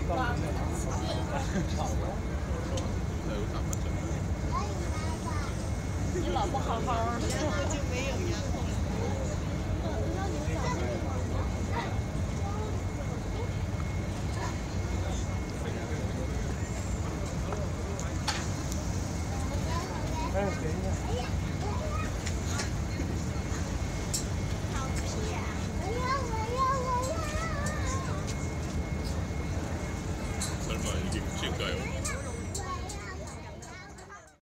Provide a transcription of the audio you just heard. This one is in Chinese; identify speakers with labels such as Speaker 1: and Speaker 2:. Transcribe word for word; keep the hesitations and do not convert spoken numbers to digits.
Speaker 1: 你老不好好的，就没有烟火。
Speaker 2: 哎，等一下。